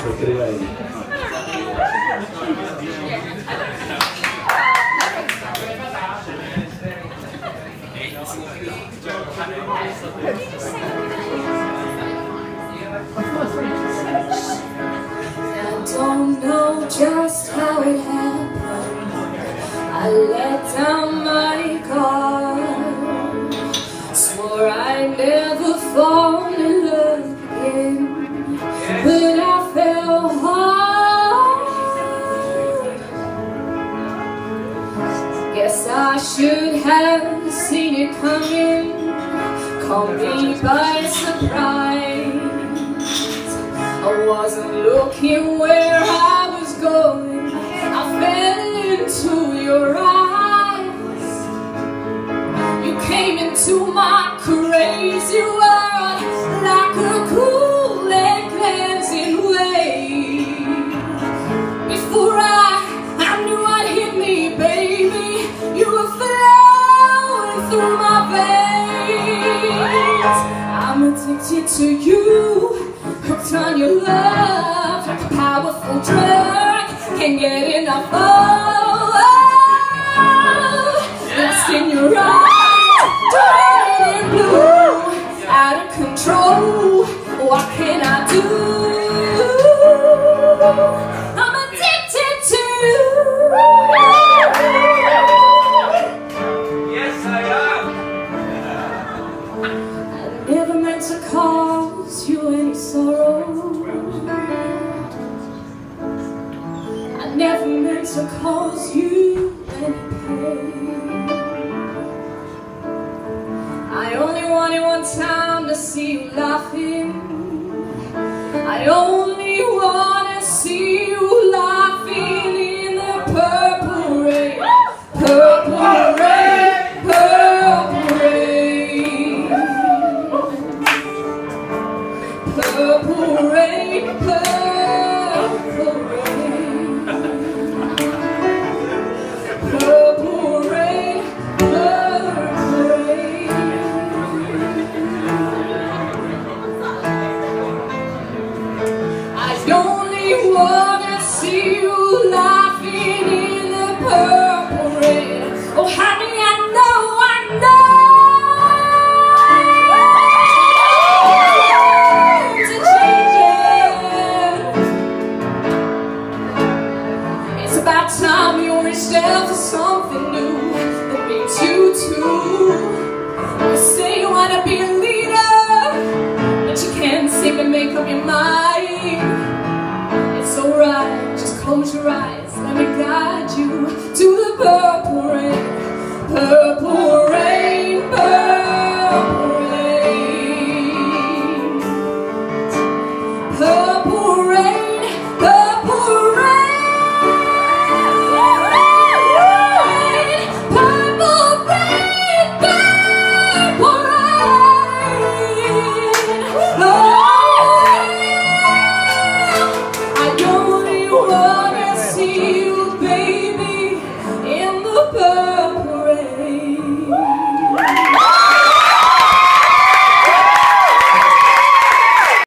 Don't know just how it happened. I let down my guard, swore I'd never fall in love again, but I fell hard. Guess I should have seen it coming, caught me by surprise. I wasn't looking where I was going, I fell into your eyes. You came into my crazy world like a cool and cleansing wave. Before I knew what hit me, baby, you were flowing through my veins. I'm addicted to you, hooked on your love, like a powerful drug, can't get enough of. Lost in your eyes, turning blue, out of control, what can I do? I'm addicted to you. Yes, I am. I never meant to cause you any sorrow. I never meant to cause you any pain. I only wanted one time to see you laughing. I only want to see you laughing in the purple rain. Purple rain, purple rain. Purple rain, purple rain. Purple rain, purple rain. I only wanna see you laughing in the purple rain. Oh honey, I know, to change it. It's about time you reached out for something new that makes you too. You say you wanna be a leader, but you can't seem to make up your mind. It's alright, just close your eyes, let me guide you to the purple rain. Purple